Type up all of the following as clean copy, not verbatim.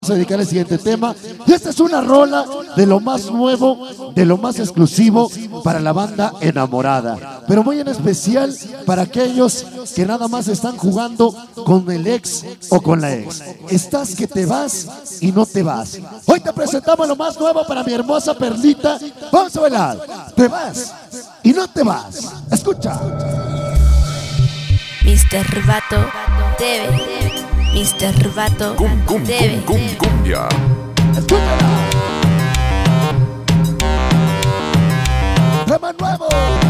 Vamos a dedicar el siguiente tema. Y esta es una rola de lo más nuevo, de lo más exclusivo para la banda enamorada. Pero muy en especial para aquellos que nada más están jugando con el ex o con la ex. Estás que te vas y no te vas. Hoy te presentamos lo más nuevo para mi hermosa Perlita. Vamos a bailar. Te vas y no te vas. Escucha. Mr. Vato debe. Mr. Vato debe. Cumbia. Escúchala. Tema nuevo.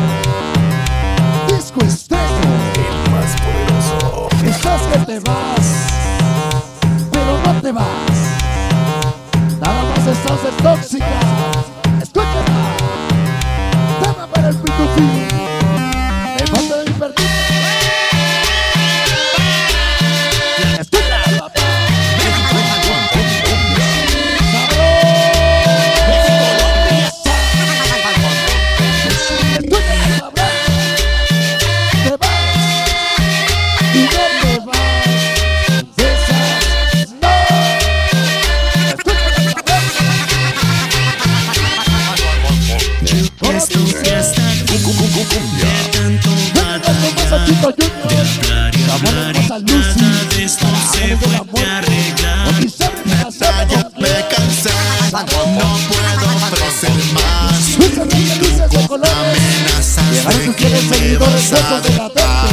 Disco estreno. El más poderoso. Estás que te vas, pero no te vas. Nada más estás de tóxica. Escúchala. Tema para el pitufín. Me falta de mi perdida. No puedo ofrecer más. Amenazas de que me vas a dejar.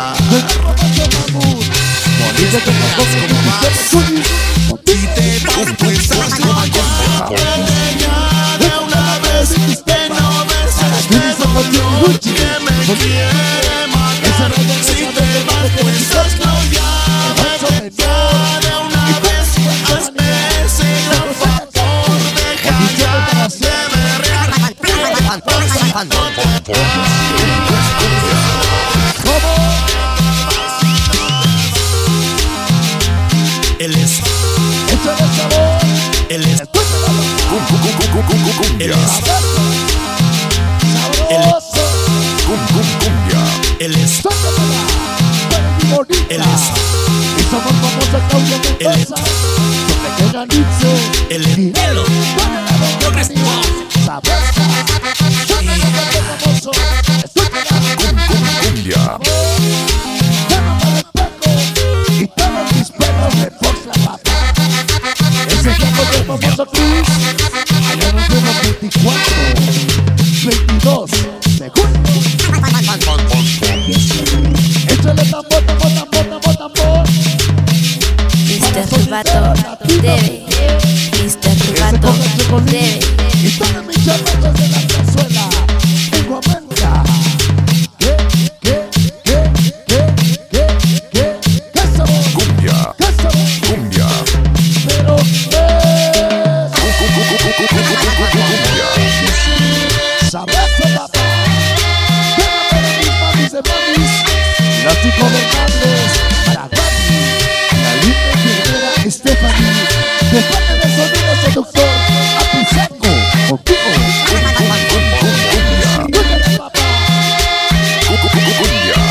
Dices como vas y te vas pues ya de una vez que no ves este dolor que me quiere matar. Si te vas pues hazlo ya. Vete ya de una vez. Hazme ese gran favor. Deja ya de berrear. Él es. Él es. Él es. Cumbia. Él es. Él es. Y somos famosos Claudia Mendoza. Su pequeña Nitze. Él es. Hielo. Progresivo. Sabrosa. Yo no lo veo famoso. Cumbia. Tema para el Paco. Y todos mis perros de Fox la papa. Ese tiempo del famoso Chris. Allá nos vemos 24, 22 de junio. Échale tambor, tambor, tambor, tambor, tambor. Mr. Vato debe. Mr. Vato debe. Y todas mis chamachas de la cazuela. Tengo a Amanda. ¿Qué sabor? Cumbia. ¿Qué sabor? Cumbia. Pero Cumbia. sabroso papá. Tema para mis mamis de mamis. Las ingobernables para Gaby. La linda enfermera Stephanie. De parte de sonido seductor. A Pisaco. Contigo. Escúchale papá. Cumbia.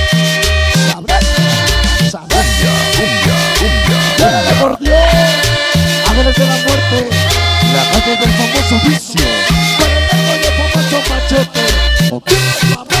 Sabroso. Sabroso. Cumbia. ¡Dale acordeón! Ángeles de la muerte. La calle del famoso vicio. Con el largo y el famoso machete. Contigo papá.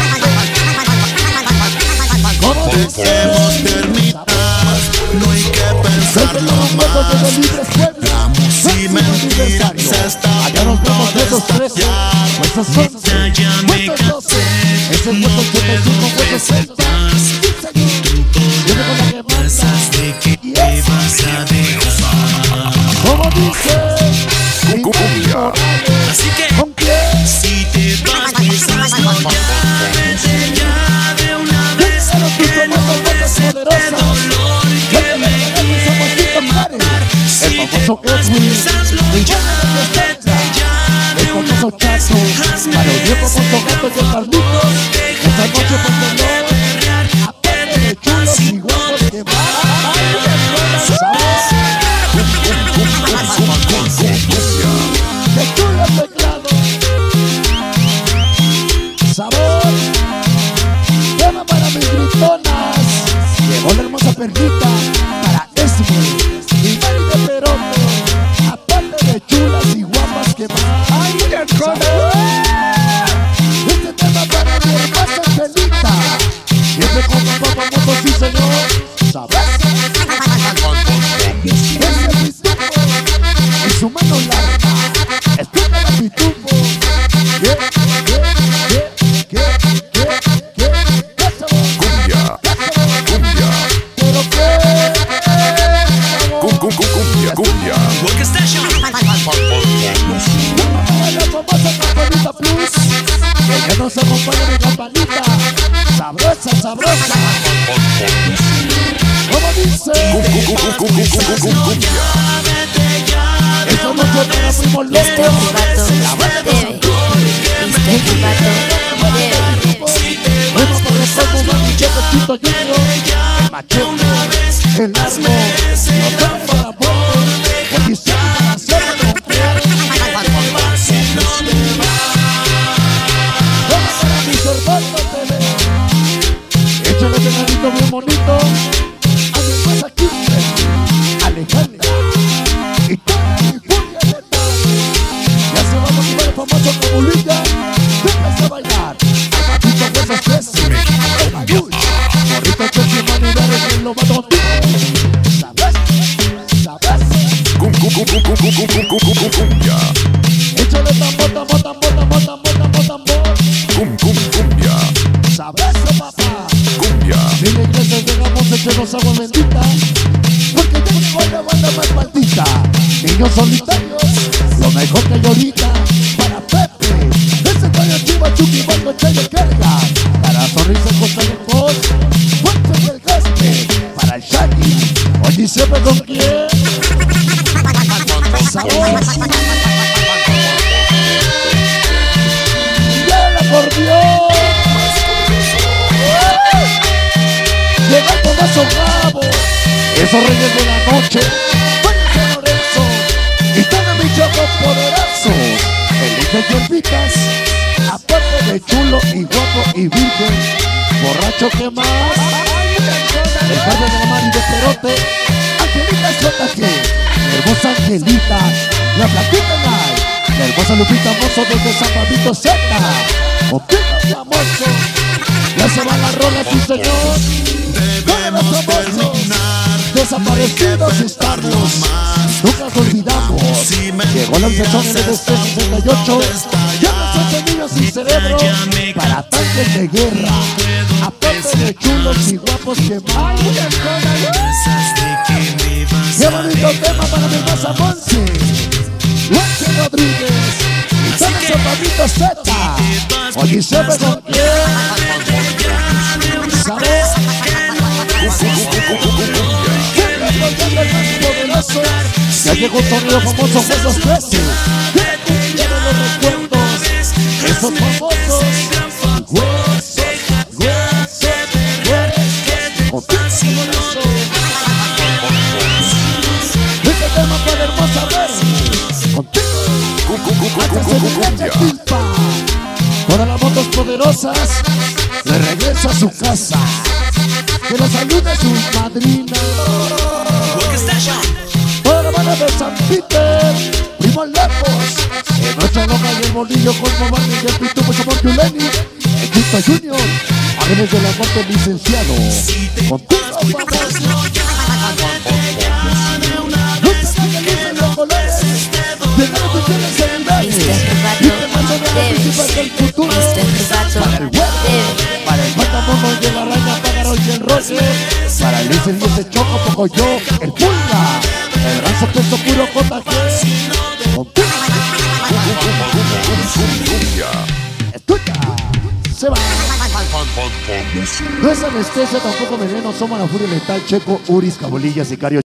¿Cómo Debemos terminar, no hay que pensarlo más. Ramos y mentiras hasta allá nos vemos de esos 13, huesos 11, ya me huesos 12. Es el no hueso 85, puedo huesos 60. Viene con la que manda. pensas de que Y te es. vas a dejar. ¿Cómo dice? Cumbia. Así que ¿Con quién? si te vas pues hazlo ya. Vete ya de una vez Díselo tú, que no somos ves voces este poderosas. dolor que me quiere matar. El famoso Edwin. El ya, vete ya El de una famoso Chazo. Para el viejo famoso Gato y el Carlitos. Esta noche por dolor. Aparte de chulos y guapos que van. De chulos teclado. Sabor. Tema para mis gritonas. Llegó la hermosa Perlita para Esme y Mari de Perote. su mano larga. Escucha la pitufo. ¿Qué? Eso. Cumbia. Cumbia. ¿Pero qué? Cumbia. La famosa campanita plus, que ya nos acompaña mi campanita. Sabrosa, sabrosa. ¿Cómo dice? Cumbia. Eso no fue para primo loco. Mr. Rubato debe. Mr. Rubato debe. Bueno, por eso como va mi cheque Chito Junior, el machete, el asno, los dos para poder, porque se van a hacer romper. Vamos para mi Sorbato TV. Échale de ladito bien bonito a mi esposa Kirsten, Alejandra y toda mi furia letal. Ya se va a motivar el famoso Cabulilla. Déjase bailar. Patito huesos tres, el Mayul, morrito que sin humanidades que lo va a donde. ¿Sabes? ¿Sabes? Cumbia. Échale tambor, tambor, tambor, tambor, tambor, tambor, tambor. Cumbia. ¿Sabes, papá? Cumbia. Si la iglesia llegamos echemos agua bendita, porque ya llegó la banda más maldita. Niños solitarios, lo mejor que hay ahorita. Para Pepe, ese caño chiva, chuki, banco, chayo, carga. Para sonrisa, costa de voz, fuerte y el gaspe. Para el Shaggy, oye, siempre con quién. Sabor. Y el acordeón. Llegando más Bravo, esos reyes de la noche, váyanse a Lorenzo, y todo mi choco poderoso, elige hierbitas, aparte de chulo y guapo y virgen, borracho que más, el padre de la Mari de Perote, Angelita JG, hermosa Angelita, la Platita Night, la hermosa Lupita Mozo desde San Pabito Z, Opino Famoso, ya se van las rolas, sí señor. Todos los famosos desaparecidos estamos, nunca nos olvidamos. Llegó la sesión en el DC68, ya no son niños sin cerebro para tanques de guerra, aparte de chulos y guapos que más. Qué bonito tema para mi hermosa Monse, Luche Rodríguez y todos los papitos Z. Oye, siempre con quién, ¿sabes? El más poderoso, ya llegó un sonido famoso, Huesos 13. Ya no los recuerdos, esos famosos huesos, huesos. Este tema para la hermosa ver. Contigo, todas las motos poderosas le regresa a su casa. Que los ayude su madrina. Toda la banda de San Peter, Primo Lejos, en nuestra loca y el bolillo con Mobile y el Pitufo Sabor Yuleni, el Chito Junior, Ángeles de la Muerte licenciado. Contigo, famoso. No te hagas felices los colores, llegando tus fieles seguidores. Y te mando de la principal del futuro. Para el huevo, para el matamono y el araña, pájaro y el roce. Para el Lice y ese choco, poco yo, el pulga. El ranzo peso puro JG. Escucha, se va. No es anestesia, tampoco veneno. Somos la furia letal. Checo, Uris, Cabolilla, Sicario.